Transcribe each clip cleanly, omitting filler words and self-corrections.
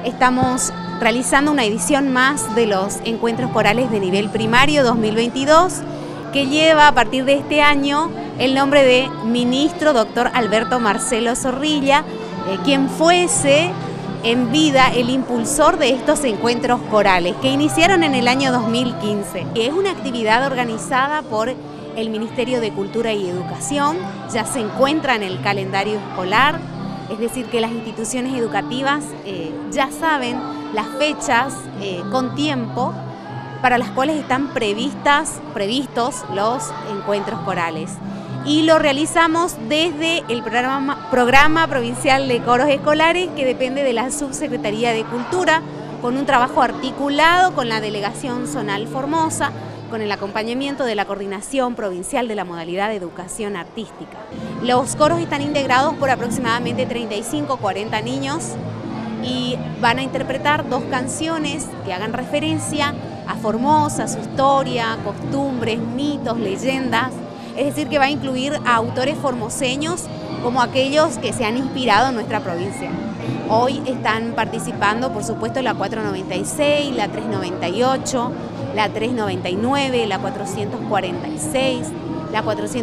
Estamos realizando una edición más de los encuentros corales de nivel primario 2022, que lleva a partir de este año el nombre de Ministro Dr. Alberto Marcelo Zorrilla, quien fuese en vida el impulsor de estos encuentros corales, que iniciaron en el año 2015. Es una actividad organizada por el Ministerio de Cultura y Educación, ya se encuentra en el calendario escolar, es decir, que las instituciones educativas ya saben las fechas con tiempo para las cuales están previstos los encuentros corales. Y lo realizamos desde el programa provincial de coros escolares, que depende de la Subsecretaría de Cultura, con un trabajo articulado con la Delegación Zonal Formosa, con el acompañamiento de la Coordinación Provincial de la Modalidad de Educación Artística. Los coros están integrados por aproximadamente 35-40 niños y van a interpretar 2 canciones que hagan referencia a Formosa, su historia, costumbres, mitos, leyendas. Es decir, que va a incluir a autores formoseños como aquellos que se han inspirado en nuestra provincia. Hoy están participando, por supuesto, la 496, la 398, la 399, la 446, la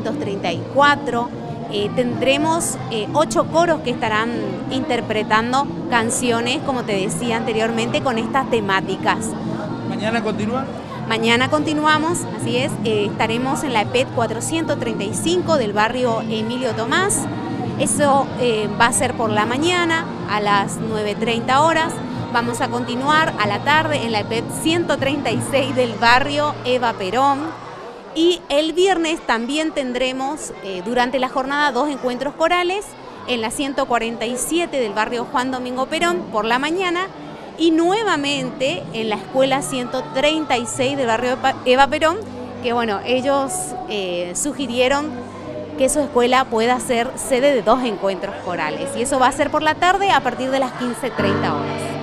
434. Tendremos 8 coros que estarán interpretando canciones, como te decía anteriormente, con estas temáticas. ¿Mañana continúa? Mañana continuamos, así es, estaremos en la EPET 435 del barrio Emilio Tomás. Eso va a ser por la mañana a las 9:30 horas. Vamos a continuar a la tarde en la EPET 136 del barrio Eva Perón. Y el viernes también tendremos durante la jornada 2 encuentros corales en la 147 del barrio Juan Domingo Perón por la mañana. Y nuevamente en la escuela 136 del barrio Eva Perón, que bueno, ellos sugirieron que su escuela pueda ser sede de 2 encuentros corales. Y eso va a ser por la tarde a partir de las 15:30 horas.